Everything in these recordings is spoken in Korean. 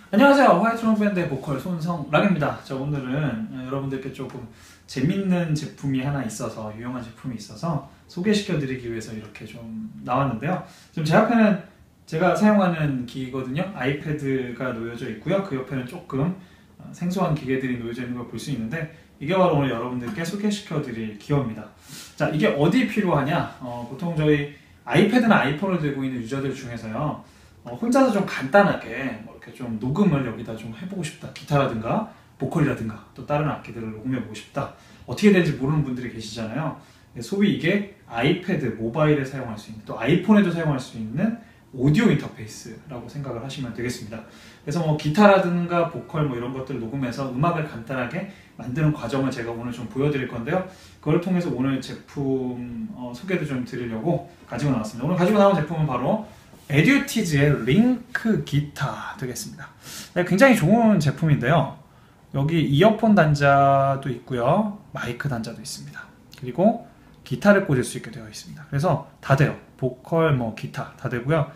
안녕하세요. 화이트노 밴드의 보컬 손성락입니다. 자, 오늘은 여러분들께 조금 재밌는 제품이 하나 있어서, 유용한 제품이 있어서 소개시켜 드리기 위해서 이렇게 좀 나왔는데요. 지금 제 앞에는 제가 사용하는 기기거든요. 아이패드가 놓여져 있고요. 그 옆에는 조금 생소한 기계들이 놓여져 있는 걸 볼 수 있는데, 이게 바로 오늘 여러분들께 소개시켜 드릴 기어입니다. 자, 이게 어디 필요하냐? 보통 저희 아이패드나 아이폰을 들고 있는 유저들 중에서요, 혼자서 좀 간단하게 이렇게 좀 녹음을 여기다 좀 해보고 싶다. 기타라든가 보컬이라든가 또 다른 악기들을 녹음해보고 싶다. 어떻게 되는지 모르는 분들이 계시잖아요. 소위 이게 아이패드, 모바일에 사용할 수 있는, 또 아이폰에도 사용할 수 있는 오디오 인터페이스라고 생각을 하시면 되겠습니다. 그래서 뭐 기타라든가 보컬 뭐 이런 것들 녹음해서 음악을 간단하게 만드는 과정을 제가 오늘 좀 보여드릴 건데요. 그걸 통해서 오늘 제품 소개도 좀 드리려고 가지고 나왔습니다. 오늘 가지고 나온 제품은 바로 에듀티즈의 링크 기타 되겠습니다. 네, 굉장히 좋은 제품인데요. 여기 이어폰 단자도 있고요. 마이크 단자도 있습니다. 그리고 기타를 꽂을 수 있게 되어 있습니다. 그래서 다 돼요. 보컬, 기타 다 되고요.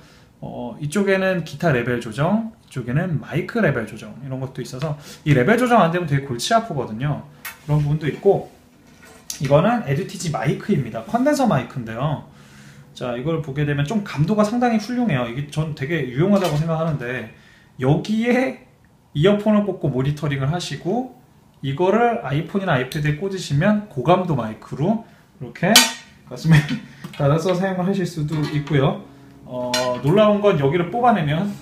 이쪽에는 기타 레벨 조정, 이쪽에는 마이크 레벨 조정 이런 것도 있어서 이 레벨 조정 안 되면 되게 골치 아프거든요. 그런 부분도 있고, 이거는 에듀티즈 마이크입니다. 컨덴서 마이크인데요. 자, 이걸 보게 되면 좀 감도가 상당히 훌륭해요. 이게 전 되게 유용하다고 생각하는데, 여기에 이어폰을 꽂고 모니터링을 하시고 이거를 아이폰이나 아이패드에 꽂으시면 고감도 마이크로 이렇게 가슴에 달아서 사용을 하실 수도 있고요. 놀라운 건 여기를 뽑아내면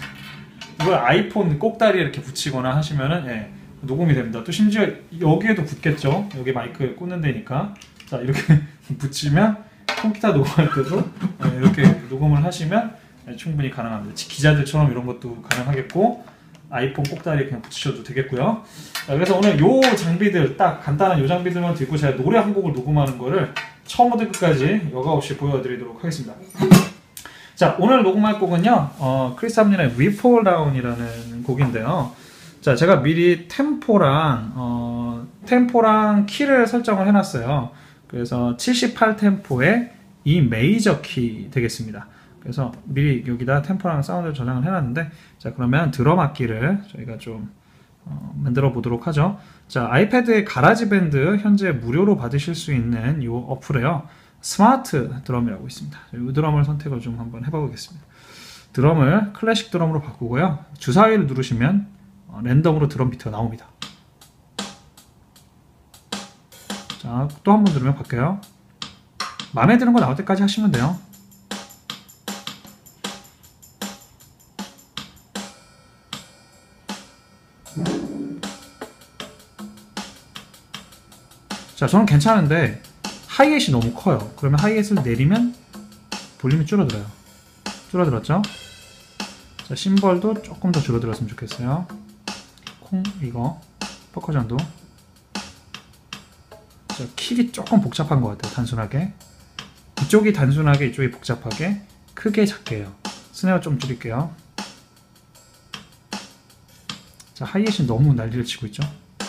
이걸 아이폰 꼭다리에 이렇게 붙이거나 하시면은 녹음이 됩니다. 또 심지어 여기에도 붙겠죠. 여기 마이크에 꽂는 데니까. 자, 이렇게 붙이면 통기타 녹음할 때도 이렇게 녹음을 하시면 충분히 가능합니다. 기자들처럼 이런 것도 가능하겠고, 아이폰 꼭다리에 그냥 붙이셔도 되겠고요. 그래서 오늘 요 장비들, 딱 간단한 요 장비들만 들고 제가 노래 한 곡을 녹음하는 거를 처음부터 끝까지 여과 없이 보여드리도록 하겠습니다. 자, 오늘 녹음할 곡은요, 크리스 함린의 We Fall Down이라는 곡인데요. 자, 제가 미리 템포랑 키를 설정을 해놨어요. 그래서 78 템포의 이 메이저 키 되겠습니다. 그래서 미리 여기다 템포랑 사운드를 저장을 해놨는데, 자, 그러면 드럼 악기를 저희가 좀 만들어 보도록 하죠. 자, 아이패드의 가라지밴드 현재 무료로 받으실 수 있는 이 어플에요, 스마트 드럼이라고 있습니다. 이 드럼을 선택을 좀 한번 해보겠습니다. 드럼을 클래식 드럼으로 바꾸고요. 주사위를 누르시면 랜덤으로 드럼 비트가 나옵니다. 자, 또 한 번 누르면 바뀌어요. 마음에 드는 거 나올 때까지 하시면 돼요. 자, 저는 괜찮은데 하이햇이 너무 커요. 그러면 하이햇을 내리면 볼륨이 줄어들어요. 줄어들었죠? 자, 심벌도 조금 더 줄어들었으면 좋겠어요. 이거 퍼커션도. 자, 킥이 조금 복잡한 것 같아요. 단순하게 이쪽이 단순하게, 이쪽이 복잡하게, 크게 작게 해요. 스네어 좀 줄일게요. 자, 하이햇이 너무 난리를 치고 있죠?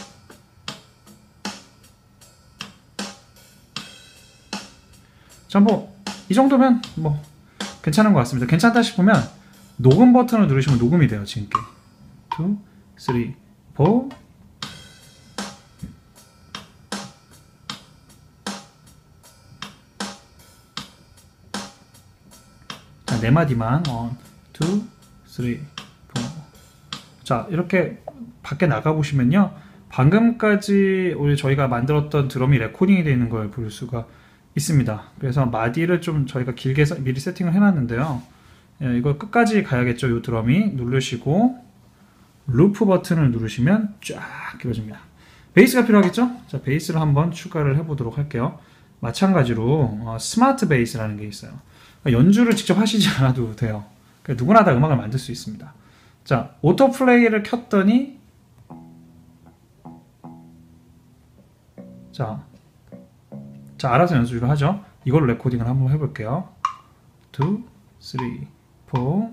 자, 이 정도면 괜찮은 것 같습니다. 괜찮다 싶으면 녹음 버튼을 누르시면 녹음이 돼요. 지금께 2, 3, 4. 자, 네 마디만 1, 2, 3, 4. 자, 이렇게 밖에 나가 보시면요, 방금까지 우리 저희가 만들었던 드럼이 레코딩이 되어 있는 걸 볼 수가 있습니다. 그래서 마디를 좀 저희가 길게 미리 세팅을 해놨는데요. 이걸 끝까지 가야겠죠. 이 드럼이 누르시고 루프 버튼을 누르시면 쫙 길어집니다. 베이스가 필요하겠죠? 자, 베이스를 한번 추가를 해보도록 할게요. 마찬가지로 스마트 베이스라는 게 있어요. 연주를 직접 하시지 않아도 돼요. 누구나 다 음악을 만들 수 있습니다. 자, 오토 플레이를 켰더니 자, 알아서 연주를 하죠. 이걸로 레코딩을 한번 해볼게요. 2, 3, 4.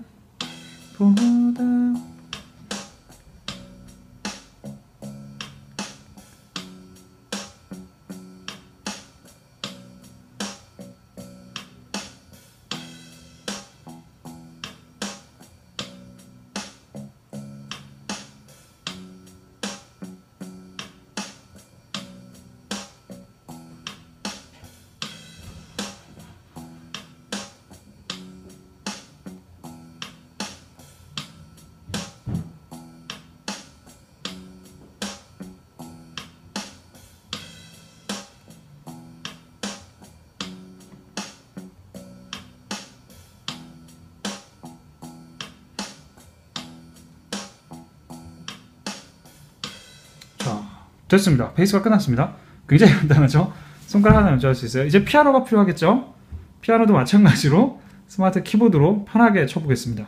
됐습니다. 베이스가 끝났습니다. 굉장히 간단하죠? 손가락 하나 연주할 수 있어요. 이제 피아노가 필요하겠죠? 피아노도 마찬가지로 스마트 키보드로 편하게 쳐보겠습니다.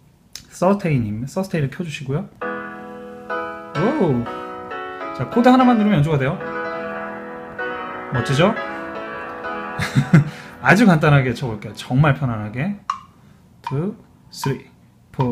서스테인을 켜주시고요. 오! 자, 코드 하나만 누르면 연주가 돼요. 멋지죠? 아주 간단하게 쳐볼게요. 정말 편안하게. 2, 3, 4.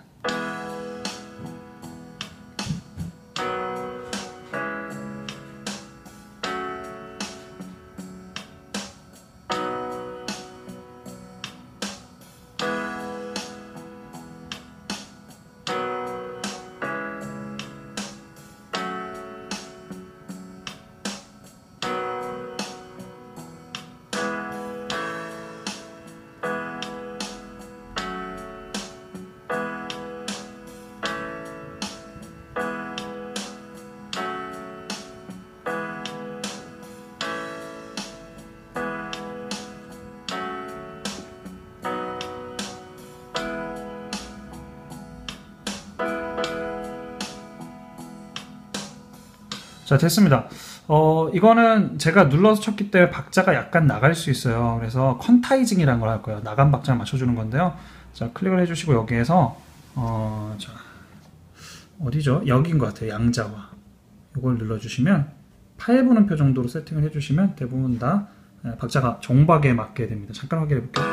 자, 됐습니다. 이거는 제가 눌러서 쳤기 때문에 박자가 약간 나갈 수 있어요. 그래서 퀀타이징이라는 걸 할 거예요. 나간 박자를 맞춰주는 건데요. 자, 클릭을 해주시고 여기에서 자, 어디죠? 여기인 것 같아요. 양자와 이걸 눌러주시면 8분음표 정도로 세팅을 해주시면 대부분 다 박자가 정박에 맞게 됩니다. 잠깐 확인해 볼게요.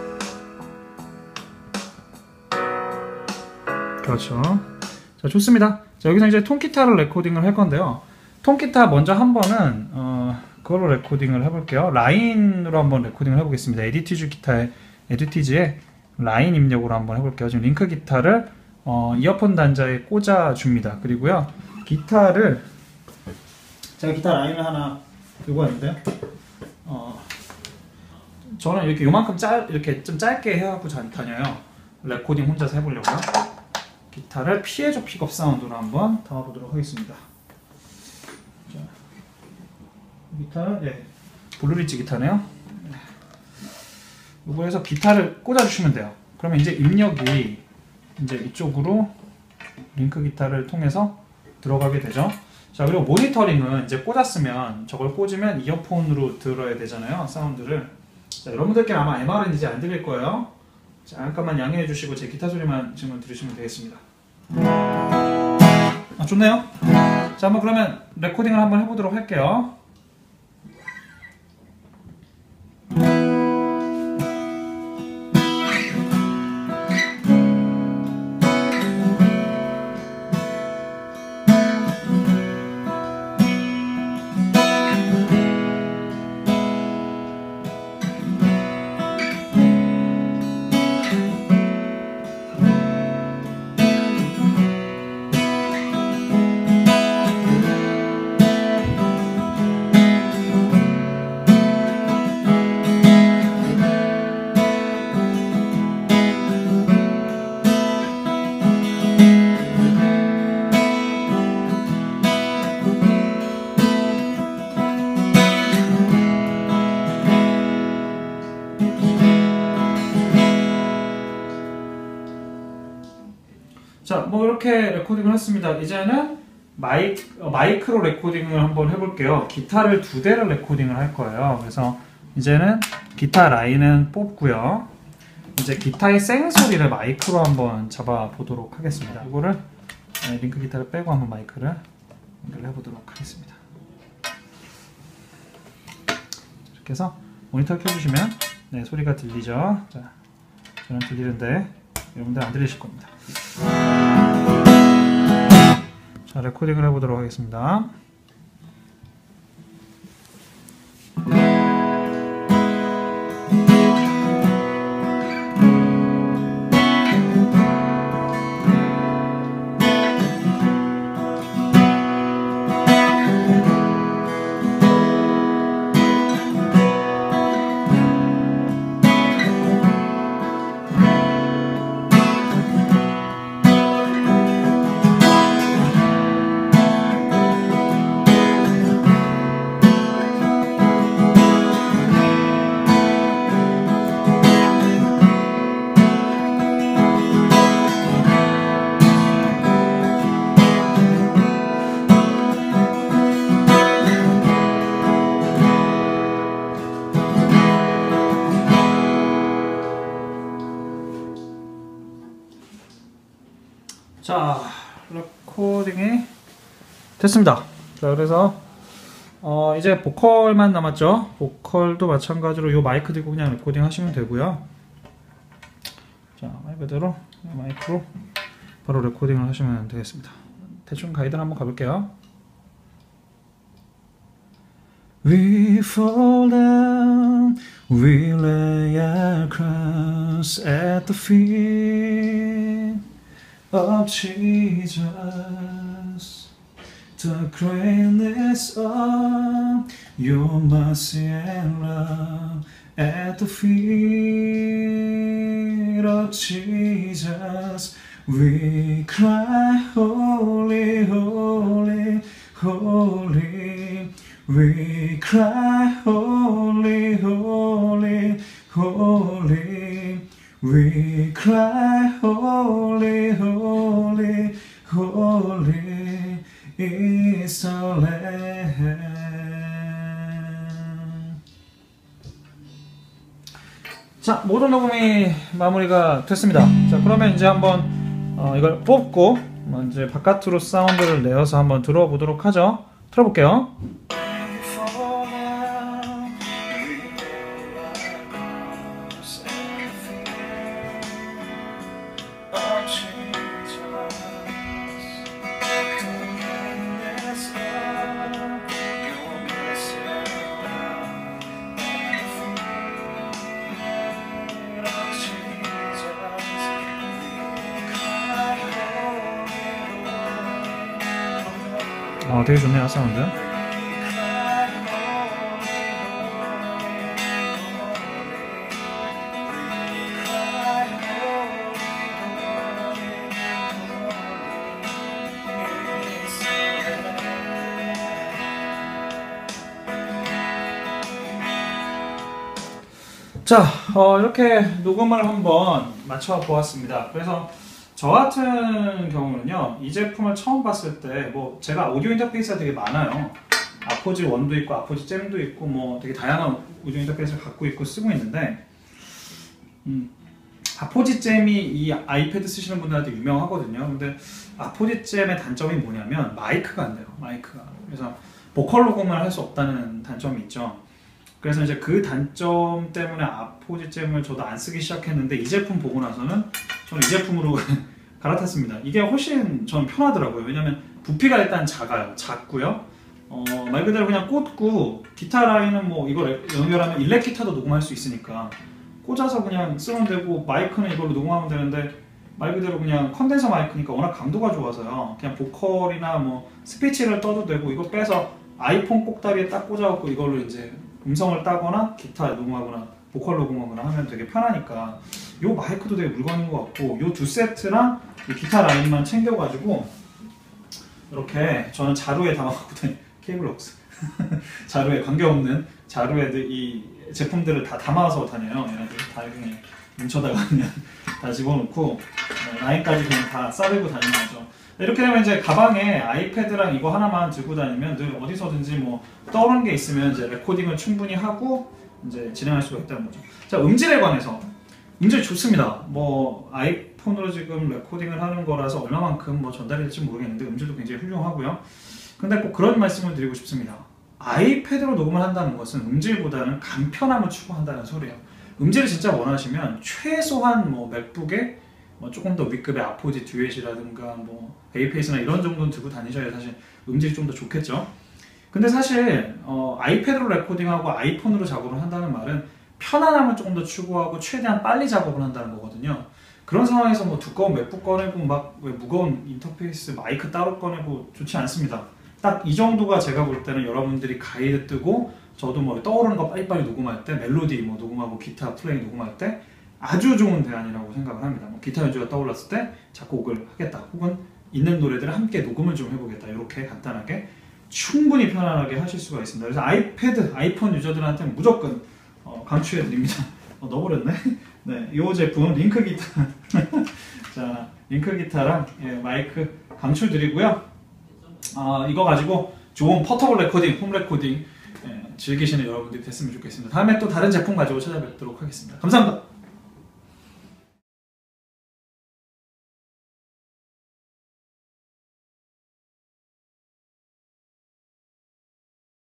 그렇죠. 자, 좋습니다. 자, 여기서 이제 통기타를 레코딩을 할 건데요. 통기타 먼저 한 번은 그걸로 레코딩을 해볼게요. 라인으로 한번 레코딩을 해보겠습니다. 에듀티즈의 라인 입력으로 한번 해볼게요. 지금 링크 기타를 이어폰 단자에 꽂아줍니다. 그리고요, 제가 기타 라인을 하나 들고 왔는데요. 저는 이렇게 요만큼 이렇게 좀 짧게 해갖고 다녀요. 레코딩 혼자서 해보려고요. 기타를 피에조 픽업 사운드로 한번 담아보도록 하겠습니다. 자, 기타는 블루리지 기타네요. 이거에서 기타를 꽂아주시면 돼요. 그러면 이제 입력이 이제 이쪽으로 링크 기타를 통해서 들어가게 되죠. 자, 그리고 모니터링은 이제 꽂았으면 저걸 꽂으면 이어폰으로 들어야 되잖아요, 사운드를. 자, 여러분들께 아마 MR은 이제 안 들릴 거예요. 잠깐만 양해해 주시고 제 기타 소리만 지금 들으시면 되겠습니다. 좋네요. 자, 한번 그러면 레코딩을 한번 해보도록 할게요. 자, 뭐 이렇게 레코딩을 했습니다. 이제는 마이크로 레코딩을 한번 해볼게요. 기타를 2대를 레코딩을 할 거예요. 그래서 이제는 기타 라인은 뽑고요. 이제 기타의 생소리를 마이크로 한번 잡아보도록 하겠습니다. 이거를 링크 기타를 빼고 한번 마이크를 연결을 해보도록 하겠습니다. 이렇게 해서 모니터 켜주시면 소리가 들리죠. 자, 저는 들리는데 여러분들 안 들리실 겁니다. 자, 레코딩을 해보도록 하겠습니다. 자, 레코딩이 됐습니다. 자, 그래서 이제 보컬만 남았죠. 보컬도 마찬가지로 이 마이크 들고 그냥 레코딩 하시면 되고요. 자, 말 그대로 마이크로 바로 레코딩을 하시면 되겠습니다. 대충 가이드를 한번 가볼게요. We fall down, we lay our crowns at the feet of Jesus. The greatness of your mercy and love at the feet of Jesus. We cry, holy, holy, holy. We cry, holy, holy, holy. We cry, holy, holy, holy is the Lamb. 자, 모든 녹음이 마무리가 됐습니다. 자, 그러면 이제 한번 이걸 뽑고 이제 바깥으로 사운드를 내어서 한번 들어보도록 하죠. 틀어볼게요. 되게 좋네요, 사운드. 자, 이렇게 녹음을 한번 맞춰 보았습니다. 그래서 저 같은 경우는요, 이 제품을 처음 봤을 때 뭐 제가 오디오 인터페이스가 되게 많아요. 아포지 1도 있고 아포지 잼도 있고 뭐 되게 다양한 오디오 인터페이스를 갖고 있고 쓰고 있는데, 아포지 잼이 이 아이패드 쓰시는 분들한테 유명하거든요. 근데 아포지 잼의 단점이 뭐냐면 마이크가 안 돼요. 마이크가. 그래서 보컬 녹음을 할 수 없다는 단점이 있죠. 그래서 이제 그 단점 때문에 아포지 잼을 저도 안 쓰기 시작했는데, 이 제품 보고 나서는 저는 이 제품으로 갈아탔습니다. 이게 훨씬 저는 편하더라고요. 왜냐면 부피가 일단 작고요. 말 그대로 그냥 꽂고, 기타 라인은 뭐 이걸 연결하면 일렉 기타도 녹음할 수 있으니까 꽂아서 그냥 쓰면 되고, 마이크는 이걸로 녹음하면 되는데 말 그대로 그냥 컨덴서 마이크니까 워낙 강도가 좋아서요. 그냥 보컬이나 뭐 스피치를 떠도 되고, 이거 빼서 아이폰 꼭다리에 딱 꽂아갖고 이걸로 이제 음성을 따거나 기타 녹음하거나 보컬 녹음하거나 하면 되게 편하니까, 요 마이크도 되게 물건인 것 같고, 요 두 세트랑 이 기타 라인만 챙겨가지고 이렇게 저는 자루에 담아갖고 다니, 케이블 없어. 자루에, 관계없는 자루에 이 제품들을 다 담아서 다녀요. 얘네들 다 그냥 뭉쳐다가 그냥 다 집어넣고 라인까지 그냥 다 싸들고 다니는 거죠. 이렇게 되면 이제 가방에 아이패드랑 이거 하나만 들고 다니면 늘 어디서든지 뭐 떠오르는 게 있으면 이제 레코딩을 충분히 하고 이제 진행할 수가 있다는 거죠. 자, 음질에 관해서. 음질 좋습니다. 뭐 아이폰으로 지금 레코딩을 하는 거라서 얼마만큼 뭐 전달이 될지 모르겠는데 음질도 굉장히 훌륭하고요. 근데 꼭 그런 말씀을 드리고 싶습니다. 아이패드로 녹음을 한다는 것은 음질보다는 간편함을 추구한다는 소리예요. 음질을 진짜 원하시면 최소한 뭐 맥북에 뭐 조금 더 윗급의 아포지 듀엣이라든가 뭐 베이페이스나 이런 정도는 들고 다니셔야 사실 음질이 좀 더 좋겠죠. 근데 사실 아이패드로 레코딩하고 아이폰으로 작업을 한다는 말은 편안함을 조금 더 추구하고 최대한 빨리 작업을 한다는 거거든요. 그런 상황에서 뭐 두꺼운 맥북 꺼내고 막 무거운 인터페이스 마이크 따로 꺼내고 좋지 않습니다. 딱 이 정도가 제가 볼 때는 여러분들이 가이드 뜨고 저도 뭐 떠오르는 거 빨리빨리 녹음할 때, 멜로디 뭐 녹음하고 기타 플레이 녹음할 때 아주 좋은 대안이라고 생각을 합니다. 뭐 기타 연주가 떠올랐을 때 작곡을 하겠다, 혹은 있는 노래들을 함께 녹음을 좀 해보겠다, 이렇게 간단하게 충분히 편안하게 하실 수가 있습니다. 그래서 아이패드, 아이폰 유저들한테는 무조건 강추해드립니다. 넣어버렸네. 네, 이 제품 링크 기타. 자, 링크 기타랑 마이크 강추드리고요. 이거 가지고 좋은 포터블 레코딩, 홈 레코딩 즐기시는 여러분들이 됐으면 좋겠습니다. 다음에 또 다른 제품 가지고 찾아뵙도록 하겠습니다. 감사합니다.